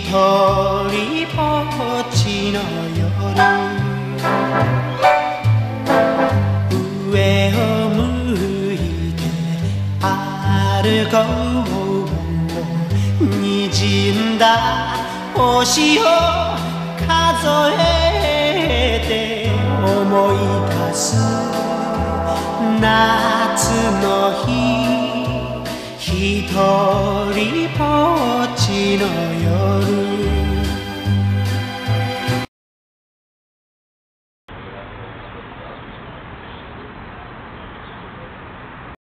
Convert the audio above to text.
りぼっちの夜上を向いて歩こう滲んだ星を数えて思い出す夏の日一人